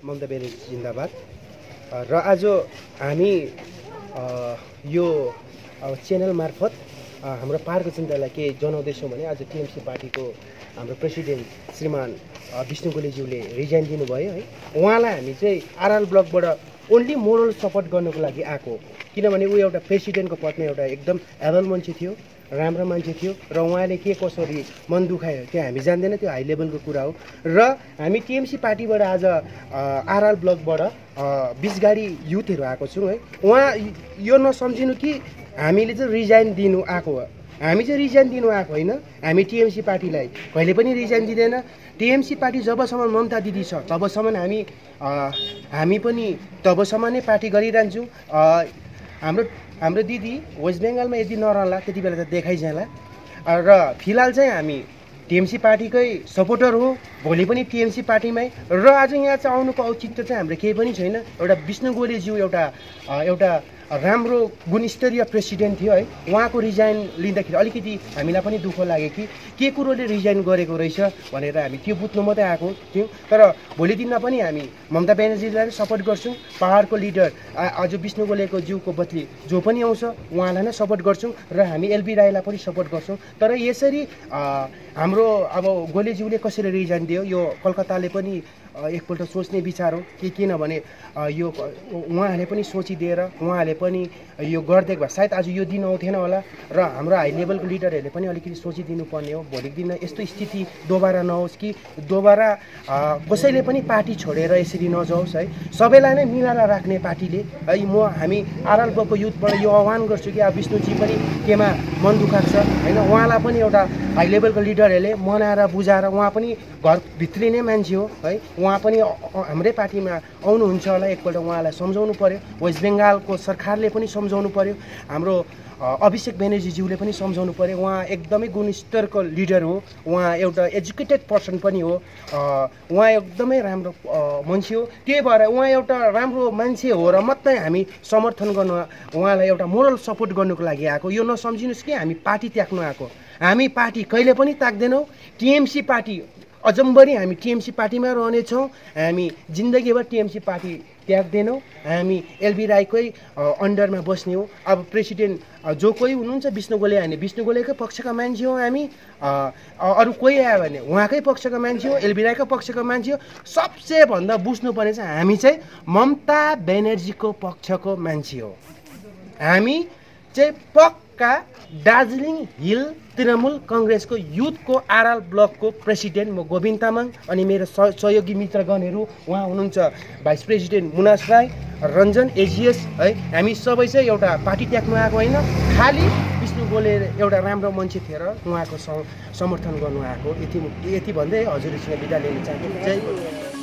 ममता ब्यानर्जी जिन्दाबाद। र आज हामी यो च्यानल मार्फत हाम्रो पाहाडको जनतालाई के जनाउँदैछौँ भने आज टिएमसी पार्टीको हाम्रो प्रेसिडेन्ट श्रीमान विष्णु गोलेज्यूले रिजाइन दिनुभयो है। उहाँलाई हामी चाहिँ आरआर ब्लकबाट ओन्ली मोरल सपोर्ट गर्नको लागि आएको, किनभने ऊ एउटा प्रेसिडेन्टको पदमा एउटा एकदम एबल मान्छे थियो, राम्रो मान्छे थियो र उहाँले के कसरी मन दुखायो त्यो हामी जान्दैन, त्यो हाई लेभलको कुरा हो। र हामी टिएमसी पार्टीबाट आज आरआर ब्लकबाट 20 गाडी युथहरू आएको छौँ है। उहाँ यो नसम्झिनु कि हामीले चाहिँ रिजाइन दिनु आएको हो, हामी चाहिँ रिजाइन दिनु आएको होइन। हामी टिएमसी पार्टीलाई कहिले पनि रिजाइन दिँदैन। टिएमसी पार्टी जबसम्म ममता दिदी छ तबसम्म हामी पनि तबसम्म नै पार्टी गरिरहन्छौँ। हाम्रो दिदी वेस्ट बेङ्गालमा यदि नरहला त्यति बेला त देखाइजाला। र फिलहाल चाहिँ हामी टिएमसी पार्टीकै सपोर्टर हो, भोलि पनि टिएमसी पार्टीमै। र आज यहाँ चाहिँ आउनुको औचित्य चाहिँ हाम्रो केही पनि छैन। एउटा विष्णु गोलेज्यू एउटा राम्रो गुणस्तरीय प्रेसिडेन्ट थियो है। उहाँको रिजाइन लिँदाखेरि अलिकति हामीलाई पनि दुःख लाग्यो कि के कुरोले रिजाइन गरेको रहेछ भनेर हामी त्यो बुझ्नु मात्रै आएको थियौँ। तर भोलि दिनमा पनि हामी ममता ब्यानर्जीलाई सपोर्ट गर्छौँ। पाहाडको लिडर अझ विष्णु गोलेको ज्यूको बदली जो पनि आउँछ उहाँलाई नै सपोर्ट गर्छौँ र हामी एलबी राईलाई पनि सपोर्ट गर्छौँ। तर यसरी हाम्रो अब गोलेज्यूले कसरी रिजाइन दियो यो कलकत्ताले पनि एकपल्ट सोच्ने विचार हो कि, किनभने यो उहाँहरूले पनि सोचिदिएर उहाँहरूले पनि यो गरिदिएको भए सायद आज यो दिन आउँथेन होला। र हाम्रो हाई लेभलको लिडरहरूले पनि अलिकति सोचिदिनु पर्ने हो, भोलिको दिन यस्तो स्थिति दोबारा नहोस् कि दोबारा कसैले पनि पार्टी छोडेर यसरी नजाओस् है। सबैलाई नै मिलाएर राख्ने पार्टीले है। हामी आरआर ब्लकको युथबाट यो आह्वान गर्छु कि अब विष्णुजी पनि केमा मन दुखाएको छ होइन। उहाँलाई पनि एउटा हाई लेभलको लिडरहरूले मनाएर बुझाएर, उहाँ पनि घरभित्री नै मान्छे हो है, उहाँ पनि हाम्रै पार्टीमा आउनुहुन्छ होला, एकपल्ट उहाँलाई सम्झाउनु पर्यो। वेस्ट बेङ्गालको सरकारले पनि सम्झाउनु पर्यो, हाम्रो अभिषेक ब्यानर्जीज्यूले पनि सम्झाउनु पर्यो। उहाँ एकदमै गुणस्तरको लिडर हो, उहाँ एउटा एजुकेटेड पर्सन पनि हो, उहाँ एकदमै राम्रो मान्छे हो। त्यही भएर उहाँ एउटा राम्रो मान्छे हो र मात्रै हामी समर्थन गर्नु, उहाँलाई एउटा मोरल सपोर्ट गर्नुको लागि आएको। यो नसम्झिनुहोस् कि हामी पार्टी त्याग्नु आएको, हामी पार्टी कहिले पनि त्याग्दैनौँ। टिएमसी पार्टी अजम्बरी हामी टिएमसी पार्टीमा रहनेछौँ। हामी जिन्दगीभर टिएमसी पार्टी त्याग्दैनौँ। हामी एलबी राईकै अन्डरमा बस्ने हो। अब प्रेसिडेन्ट जो कोही हुनुहुन्छ विष्णु गोले, हामी विष्णु गोलेकै पक्षका मान्छे हो। हामी अरू कोही आयो भने उहाँकै पक्षका मान्छे हो, एलबी राईको पक्षको मान्छे हो। सबसे भन्दा बुझ्नुपर्ने चाहिँ हामी चाहिँ ममता ब्यानर्जीको पक्षको मान्छे हो। हामी चाहिँ पक्का दार्जिलिङ हिल तृणमूल काङ्ग्रेसको युथको आरआर ब्लकको प्रेसिडेन्ट म गोविन्द तामाङ, अनि मेरो सहयोगी मित्रगणहरू उहाँ हुनुहुन्छ भाइस प्रेसिडेन्ट मुनास राई, रञ्जन एजिएस है। हामी सबै चाहिँ एउटा पार्टी त्याग्नु आएको होइन, खालि विष्णु गोले एउटा राम्रो मान्छे थिएर उहाँको समर्थन गर्नु आएको। यति भन्दै हजुरसँग बिदा लिन चाहन्छु। जय